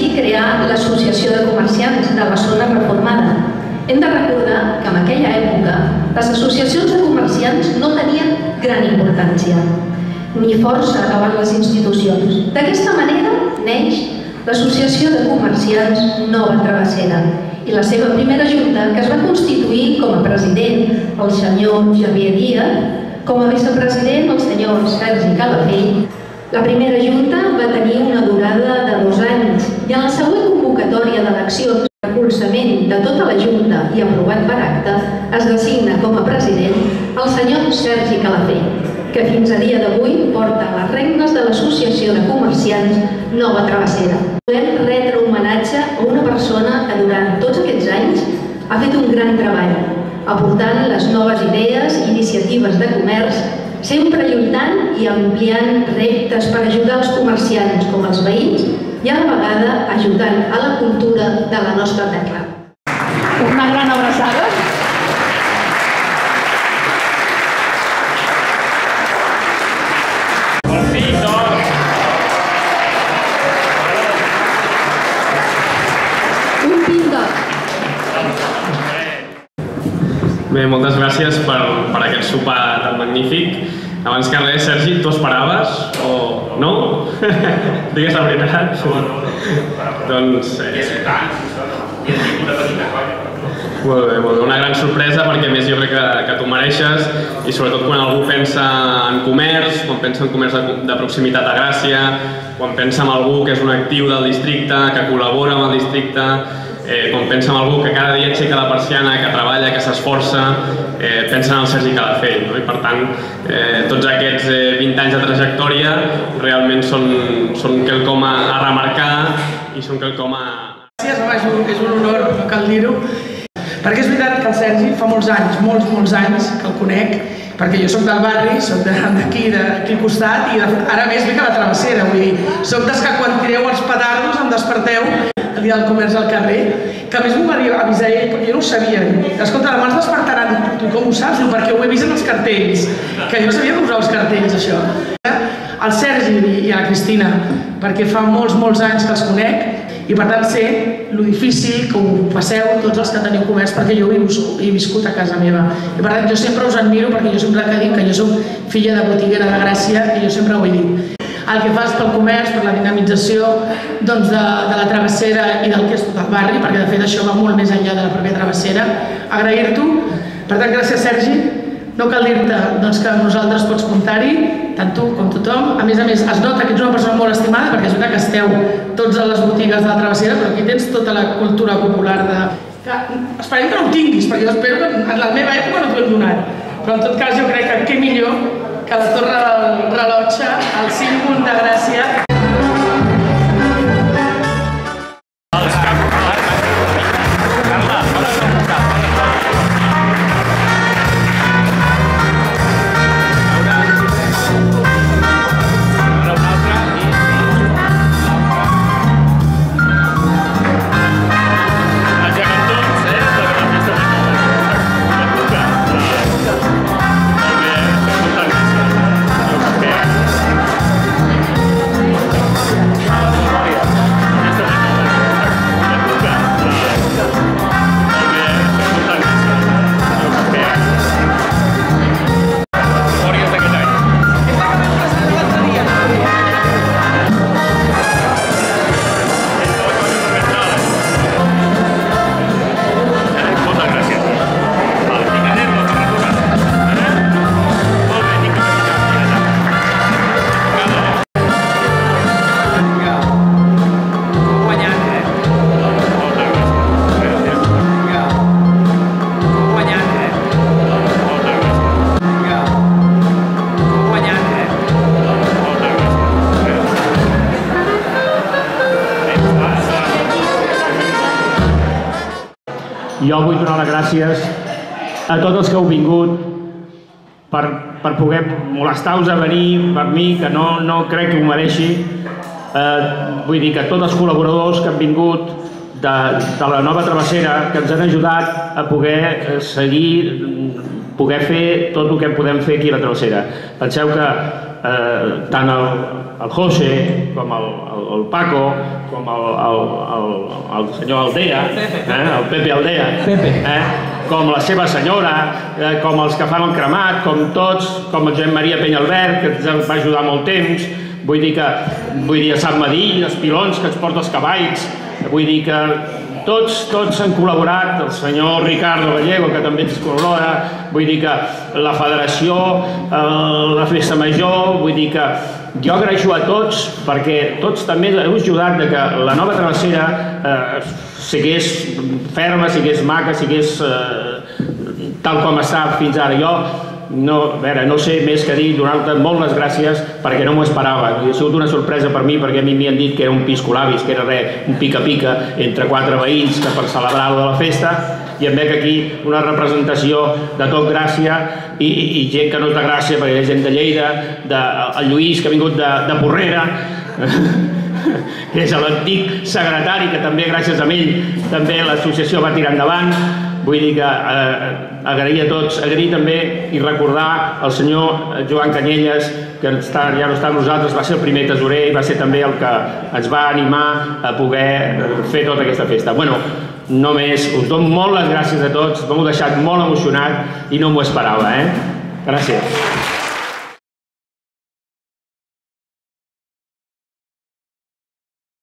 decidir crear l'Associació de Comerciants de la Zona Reformada. Hem de recordar que en aquella època les associacions de comerciants no tenien gran importància ni força davant les institucions. D'aquesta manera neix l'Associació de Comerciants Nova Travessera i la seva primera junta, que es va constituir com a president el senyor Xavier Díaz, com a vicepresident el senyor Sergi Calafell. La primera junta va tenir una durada de 2 anys i en la següent convocatòria d'eleccions de recolzament de tota la junta i aprovat per acte es designa com a president el senyor Sergi Calafell, que fins a dia d'avui porta les regnes de l'Associació de Comerciants Nova Travessera. Podem retre homenatge a una persona que durant tots aquests anys ha fet un gran treball, aportant les noves idees i iniciatives de comerç, sempre lluitant i ampliant reptes per ajudar els comerciants com els veïns i a la vegada ajudant a la cultura de la nostra terra. Una gran abraçada. Bé, moltes gràcies per aquest sopar tan magnífic. Abans que res, Sergi, tu esperaves o no? Digues la veritat. Doncs... Molt bé, una gran sorpresa perquè a més jo crec que tu mereixes i sobretot quan algú pensa en comerç, quan pensa en comerç de proximitat a Gràcia, quan pensa en algú que és un actiu del districte, que col·labora amb el districte, quan pensa en algú que cada dia aixeca la persiana, que treballa, que s'esforça, pensa en el Sergi Calafell. I per tant, tots aquests 20 anys de trajectòria realment són quelcom a remarcar i són quelcom a... Gràcies, és un honor, no cal dir-ho, perquè és veritat que el Sergi fa molts anys, molts anys que el conec, perquè jo soc del barri, soc d'aquí al costat i ara més vinc a la Travessera, vull dir, soc dels que quan tireu els petardos em desperteu el dia del comerç al carrer, que a més m'ho va avisar ell, perquè jo no ho sabia. Escolta, demà ens despertaran, dic, tu com ho saps? Perquè ho he vist en els cartells, que jo no sabia que usava els cartells, això. Al Sergi i a la Cristina, perquè fa molts anys que els conec i per tant sé lo difícil que ho passeu tots els que teniu comerç, perquè jo he viscut a casa meva. I per tant jo sempre us admiro, perquè jo sempre dic que jo soc filla de botiguera de Gràcia i jo sempre ho he dit. El que fas pel comerç, per la dinamització de la Travessera i del que és tot el barri, perquè de fet això va molt més enllà de la pròpia Travessera, agrair-t'ho. Per tant, gràcies, Sergi. No cal dir-te que amb nosaltres pots comptar-hi, tant tu com tothom. A més, es nota que ets una persona molt estimada, perquè és veritat que esteu tots a les botigues de la Travessera, però aquí tens tota la cultura popular de... Esperem que no ho tinguis, perquè jo espero que en la meva època no t'ho hem donat. Però en tot cas jo crec que què millor que la Torre del Rellotge, el símbol de Gràcia. Jo vull donar les gràcies a tots els que heu vingut per poder molestar-vos a venir per mi, que no crec que ho mereixi. Vull dir que tots els col·laboradors que han vingut de la Nova Travessera, que ens han ajudat a poder seguir, poder fer tot el que podem fer aquí a la Travessera. Penseu que tant el el José, com el Paco, com el senyor Aldea, el Pepe Aldea, com la seva senyora, com els que fan el cremat, com tots, com el Joan Maria Penyalbert, que ens va ajudar molt temps, vull dir a Sant Madí, els pilons que ens porta els cavalls, vull dir que tots han col·laborat, el senyor Ricardo Gallego, que també ens col·labora, vull dir que la federació, la festa major, vull dir que jo agraeixo a tots perquè tots també heu ajudat que la nova travessera sigués ferma, sigués maca, sigués tal com està fins ara. Jo no sé més que dir, donar-te molt les gràcies perquè no m'ho esperava. Ha sigut una sorpresa per mi perquè a mi m'hi han dit que era un piscolabis, que era un pica-pica entre 4 veïns per celebrar la festa, i em veig aquí una representació de tot Gràcia i gent que no és de Gràcia, perquè hi ha gent de Lleida, el Lluís, que ha vingut de Porrera, que és l'antic secretari, que també gràcies a ell també l'associació va tirar endavant. Vull dir que agrair a tots, agrair també i recordar el senyor Joan Canyelles, que ja no està amb nosaltres, va ser el primer tesorer i va ser també el que ens va animar a poder fer tota aquesta festa. Bueno, només us dono molt les gràcies a tots, m'heu deixat molt emocionat i no m'ho esperava. Gràcies.